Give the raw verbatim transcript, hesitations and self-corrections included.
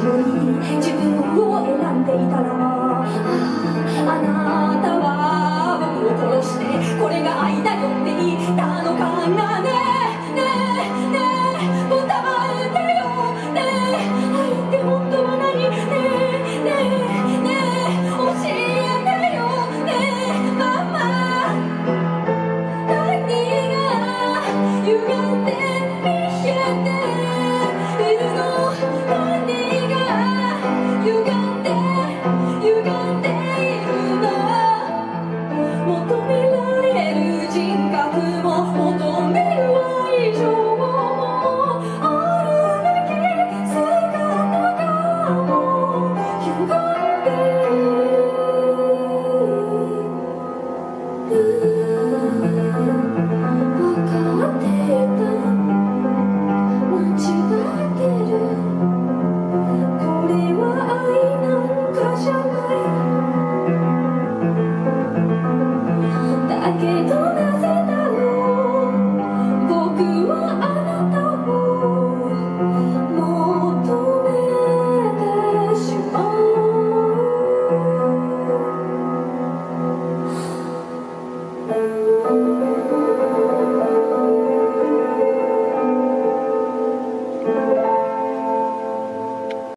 より自分を選んでいたら、あなたは僕を殺してこれが愛だよって言ったのかな。ねえねえねえ答えてよ。ねえ愛って本当は何。ねえねえねえ教えてよ。ねえママ、何が歪んで見えているの。何が歪んで歪んでいるの。求められる人格も求める愛情もあるべき姿がもう歪んでいる。分かっていた間違ってる。これは愛なんかじゃない。だけど